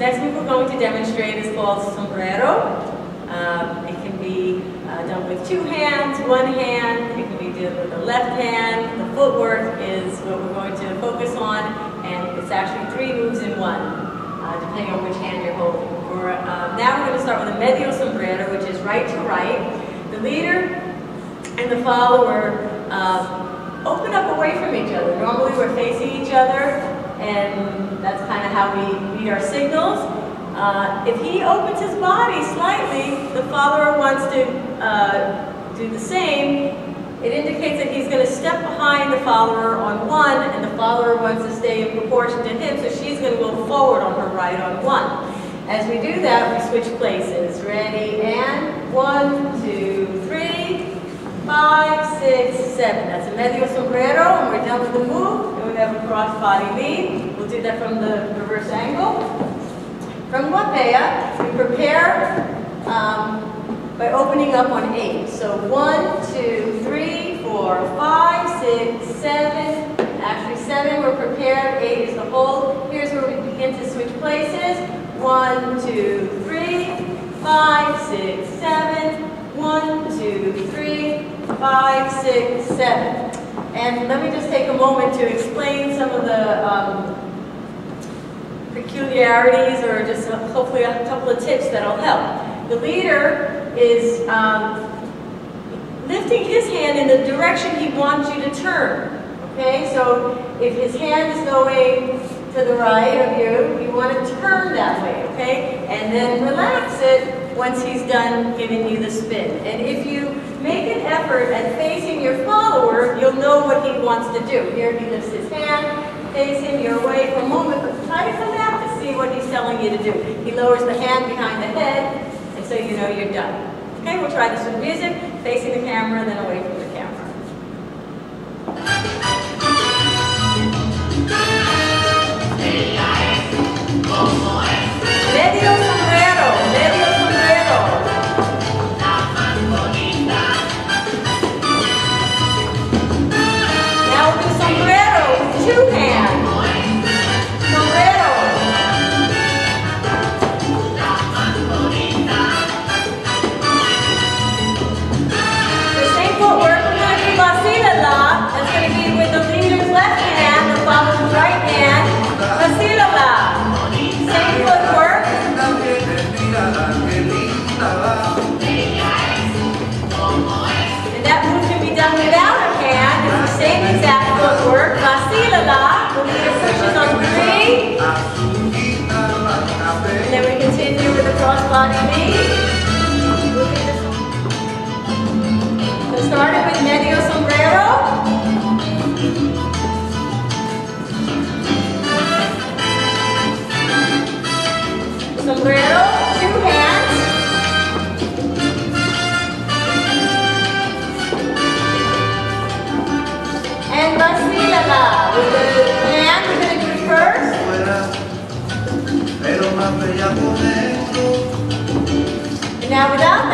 next move we're going to demonstrate is called sombrero. It can be done with two hands, one hand. It can be done with the left hand. The footwork is what we're going to focus on, and it's actually 3 moves in one, depending on which hand you're holding. Now we're going to start with a medio sombrero, which is right to right. The leader and the follower open up away from each other. Normally we're facing each other, and that's kind of how we read our signals. If he opens his body slightly, the follower wants to do the same. It indicates that he's going to step behind the follower on 1, and the follower wants to stay in proportion to him, so she's going to go forward on her right on 1. As we do that, we switch places. Ready, and 1, 2, 3, 5, 6, 7. That's a medio sombrero, and we're done with the move, and we have a cross body lead. We'll do that from the reverse angle. From guapea, we prepare by opening up on 8. So 1, 2, 3, 4, 5, 6, 7. Actually 7, we're prepared. 8 is the hold. Here's where we begin to switch places. 1, 2, 3, 5, 6, 7. 1, 2, 3, 5, 6, 7. And let me just take a moment to explain some of the peculiarities, or just hopefully a couple of tips that'll help. The leader is lifting his hand in the direction he wants you to turn. Okay, so if his hand is going to the right of you, you want to turn that way, okay? And then relax it once he's done giving you the spin. And if you make an effort at facing your follower, you'll know what he wants to do. Here he lifts his hand, face him, you're away for a moment, but try to come back to see what he's telling you to do. He lowers the hand behind the head, and so you know you're done. Okay, we'll try this with music, facing the camera, and then away from the camera. Medio sombrero, medio sombrero. Now we'll do sombrero with 2 hands. Sombrero. The same footwork, we're going to do vacila-la. That's going to be with the leader's left hand, the follower's right hand. Vacila-la. Same footwork. And that move can be done without a hand. It's the same exact footwork. Vacila-la. The leader pushes on 3. And then we continue with the cross-body lead. So starting with medio sombrero. Sombrero, 2 hands. And vacila-la. With the hand, we're going to do first. And now without